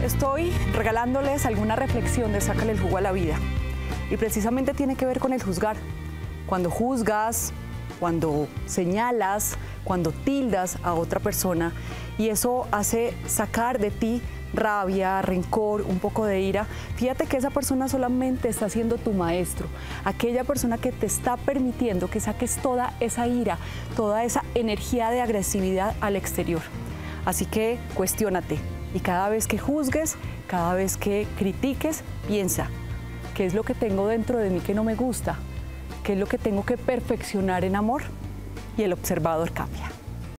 Estoy regalándoles alguna reflexión de Sácale el jugo a la vida. Y precisamente tiene que ver con el juzgar. Cuando juzgas, cuando señalas, cuando tildas a otra persona, y eso hace sacar de ti rabia, rencor, un poco de ira. Fíjate que esa persona solamente está siendo tu maestro, aquella persona que te está permitiendo que saques toda esa ira, toda esa energía de agresividad al exterior. Así que cuestiónate, y cada vez que juzgues, cada vez que critiques, piensa, ¿qué es lo que tengo dentro de mí que no me gusta? ¿Qué es lo que tengo que perfeccionar en amor? Y el observador cambia.